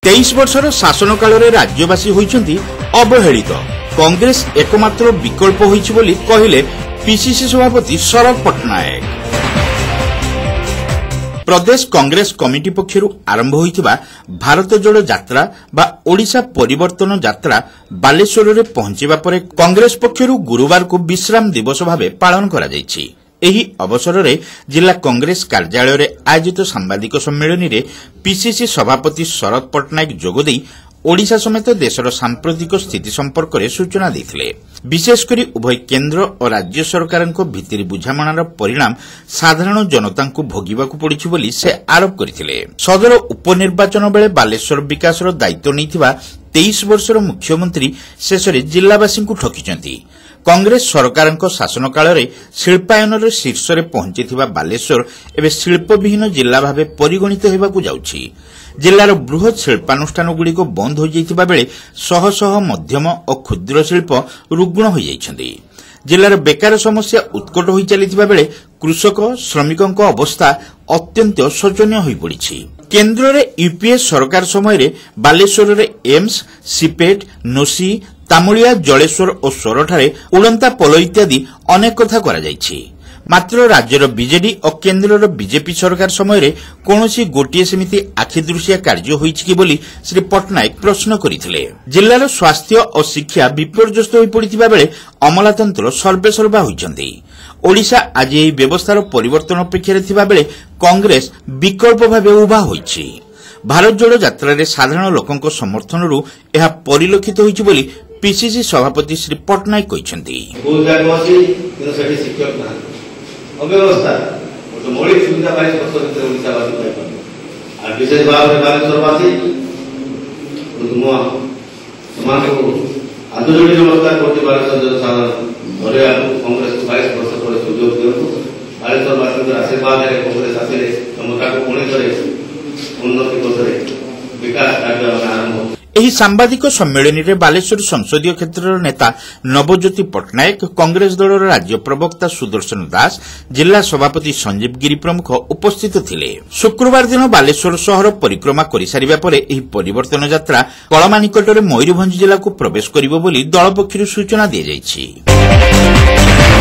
23 वर्षर शासन काल में राज्यवासी होइछन्ति अवहेलित। कांग्रेस एकमात्र विकल्प होइछि बोली कहिले पीसीसी सभापति शरद पट्टनायक। प्रदेश कांग्रेस कमिटी पक्षरु आरंभ होइथिबा भारत जोड़ो यात्रा बा ओडिशा परिवर्तन यात्रा बालेश्वर रे पहुंचीबा परे कांग्रेस पक्षरु गुरुवार को विश्राम दिवस भावे पालन करा जायछि। एही अवसर में जिला कांग्रेस कार्यालय रे आयोजित सांबादिक सम्मेलन में पीसीसी सभापति शरद पट्टनायक जोगदे ओडिशा समेत देशर सांप्रतिक स्थिति संपर्क में सूचना देथिले। विशेषकर उभय केन्द्र और राज्य सरकारक भित्तिरी बुझामणार परिणाम साधारण जनता को भोगिबाकू पड़िछि बोली से आरोप करथिले। सदर उपनिर्वाचन बेले बालेश्वर विकासर दायित्व नैथिबा 23 वर्षर मुख्यमंत्री शेषरे जिलावासी को ठकिचंती। कांग्रेस सरकारक शासन काल में शिल्पायन शीर्ष में पहुंचीथिबा बालेश्वर एवं शिल्पविहीन जिला भाव परिगणित होबाकू जाउछि। जिलार बृहत शिल्पानुष्ठान गुड़िक बंद हो जाइथिबा बेले शह शह मध्यम और क्षुद्र शिल्प रुग्ण हो जाइछन्ति। जिलार बेकार समस्या उत्कट हो चलिथिबा बेले कृषक श्रमिकों अवस्था अत्यंत शोचनीय हो पड़िछि। केन्द्र रे यूपीए सरकार समय बालेश्वर रे एम्स, सीपेट, नोसी, तामुलिया, जलेश्वर और सोरठारे उड़ंता पोल इत्यादि अनेक कथा करा जाइछि। मात्र राज्यर बीजेडी और केन्द्रर बीजेपी सरकार समय कौनसी गोटे सेमिति आखिदृशिया कार्य होइछि कि बोली श्री पट्टनायक प्रश्न करथिले। जिल्लार स्वास्थ्य और शिक्षा विपर्यस्त हो पड़िथिबा बेले अमलातंत्र सर्वेसर्वा होइछन्ति। ओडिशा आज एही व्यवस्थार परिवर्तन अपेक्षा थिबा बेले कांग्रेस विकल्प भावे उभा होइछि। भारत जोड़ो यात्रा रे साधारण लोकंक समर्थनरू एहा परिलक्षित होइछि बोली पीसीसी सभापति श्री पट्टनायक कहिसंति। अव्यवस्था मौलिक सुविधा 22 वर्ष भीतर ओडिशावासी पाइपर और विशेष भाव में बालेश्वरवासी समाज को आंदोलन नमस्कार करते बालेश्वर जनसाधारण घरे कांग्रेस को 22 वर्ष पर सुजोग दियो। बालेश्वरवासी आशीर्वाद है कांग्रेस आसिले समता को पुणे करे उन्नति करे विकास कार्य आरंभ। एही सांबादिक सम्मेलन में बालेश्वर संसदीय क्षेत्र नेता नवज्योति पट्टनायक, कांग्रेस दलर राज्य प्रवक्ता सुदर्शन दास, जिला सभापति संजीव गिरी प्रमुख उपस्थित थिले। शुक्रवार दिन बालेश्वर शहर परिक्रमा करिसारिबा परे एही परिवर्तन यात्रा कळमा निकटरे मयूरभंज जिला को प्रवेश करिबो बोली दल पक्षरु सूचना दिया जायछि।